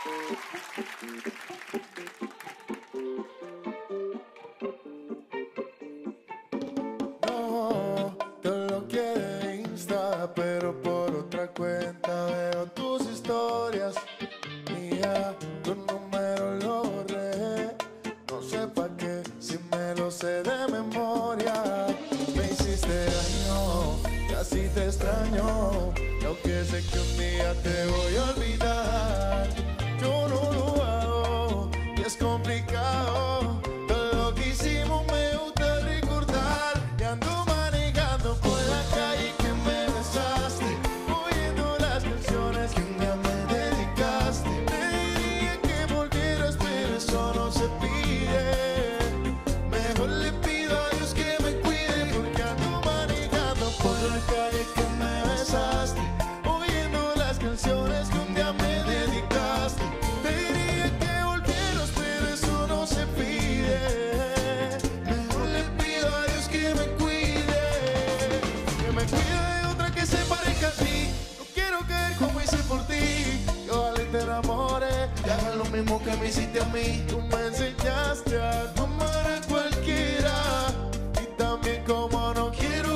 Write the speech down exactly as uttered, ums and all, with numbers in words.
No, te bloqueé de Insta, pero por otra cuenta veo tus historias. Mía, tu número lo borré. No sé pa' qué, si me lo sé de memoria. Me hiciste daño, casi te extraño. Y aunque sé que un día te voy a olvidar, yo no lo hago y es complicado. Todo lo que hicimos me gusta recordar. Y ando manejando por la calle que me besaste, oyendo las canciones que un día me dedicaste. Te diría que volvieras, pero eso no se pide. Mejor le pido a Dios que me cuide, porque ando manejando por la calle que me besaste, oyendo las canciones que un día me dedicaste. Te diría que volvieras, pero eso no se pide. Mejor le pido a Dios que me cuide, que me cuide de otra que se parezca a ti. No quiero caer como hice por ti, que ojalá te enamores y hagas lo mismo que me hiciste a mí. Tú me enseñaste a no amar a cualquiera, y también como no quiero